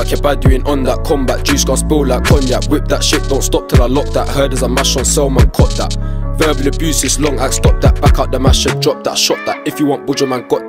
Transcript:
like your bad, you ain't on that. Combat juice gon' spill like cognac. Whip that shit, don't stop till I lock that. Heard as I mash on cell, man, caught that. Verbal abuse, it's long act, stop that. Back out the masher, drop that, shot that. If you want budger, man, got